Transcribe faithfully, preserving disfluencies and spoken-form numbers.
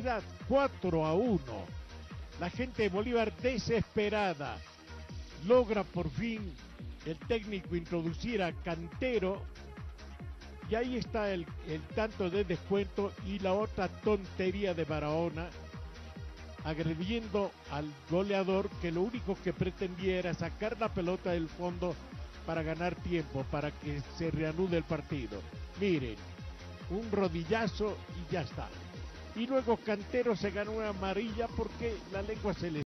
Era cuatro a uno. La gente de Bolívar desesperada. Logra por fin el técnico introducir a Cantero. Y ahí está el, el tanto de descuento y la otra tontería de Barahona, agrediendo al goleador que lo único que pretendía era sacar la pelota del fondo para ganar tiempo, para que se reanude el partido. Miren, un rodillazo y ya está. Y luego Cantero se ganó una amarilla porque la lengua se le